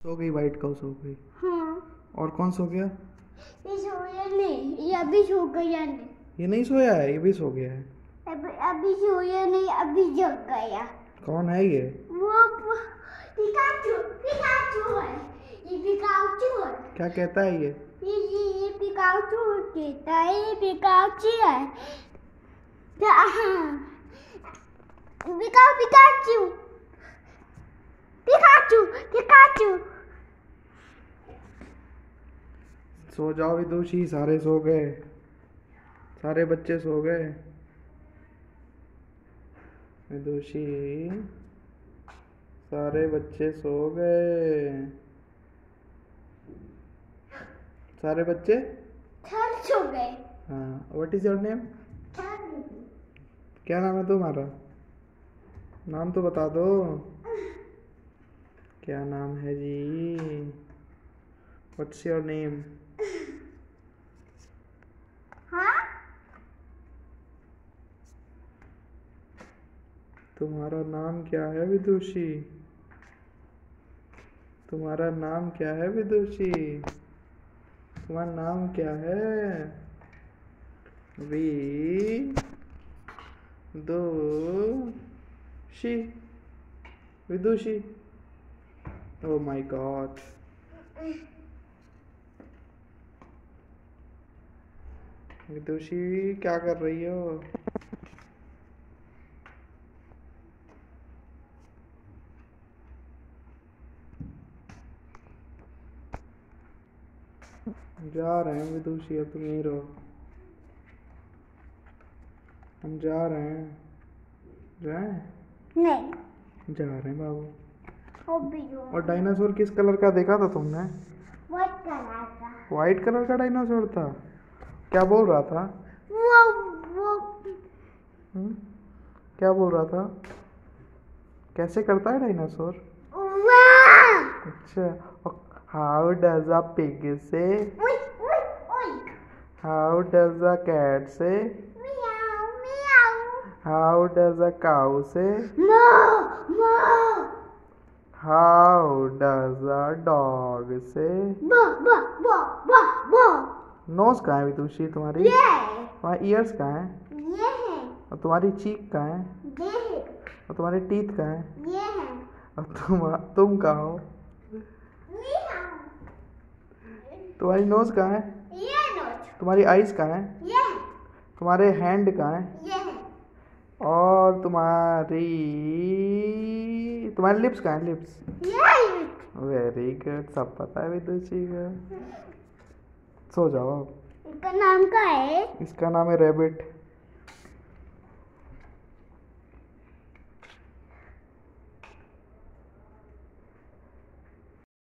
सो गई, वाइट काऊ सो गई। हाँ। और कौन सो गया? ये सोया नहीं, ये अभी सो गया नहीं। ये नहीं सोया है, ये भी सो गया है। अभी सोया नहीं, अभी जग गया। कौन है ये? वो पिकाचू, पिकाचू है। ये पिकाचू है। क्या कहता है ये? ये पिकाचू कहता है, ये पिकाचू है। Pikachu, Pikachu, Pikachu. सो जाओ विदुषी, सारे सो गए, सारे बच्चे सो गए। विदुषी, सारे बच्चे सो गए, सारे बच्चे सब सो गए। हाँ। What is your name? क्या नाम है तुम्हारा? नाम तो बता दो, क्या नाम है जी? What's your name? हाँ? तुम्हारा नाम क्या है विदुषी? तुम्हारा नाम क्या है विदुषी? तुम्हारा नाम क्या है? विदुषी, विदुषी। Oh my God. विदुषी क्या कर रही हो? जा रहे हैं विदुषी, अब तुम यहीं रहो, हम जा रहे हैं। जाएं? नहीं। जा रहे हैं बाबू। अभी और डायनासोर किस कलर का देखा था तुमने? व्हाइट कलर का। वाइट कलर का डायनासोर था। क्या बोल रहा था? वो क्या बोल रहा था? कैसे करता है डायनासोर? वाह! अच्छा, हाउ डज अ पिग से? ओए ओए ओए। How does a cat say? Meow meow. How does a cow say? मा मा। हाउ डज अ डॉग से? बा बा बा बा बा। नोज कहाँ है विदुषी तुम्हारी? ये तुम्हारी ईयर्स कहाँ है? ये है। और तुम्हारी चीक कहाँ है? ये है। और तुम्हारे टीथ कहाँ है? ये है। और तुम कहाँ हो? मियाओ। तुम्हारी नोज कहाँ है? ये नोट। तुम्हारी आईज कहाँ है? ये है। तुम्हारे हैंड कहाँ है? ये है। और तुम्हारी तुम्हारे लिप्स कहाँ है? लिप्स। ये वेरी गुड, सब पता है विदुषी को। सो जाओ अब। इसका नाम क्या है? इसका नाम है रैबिट।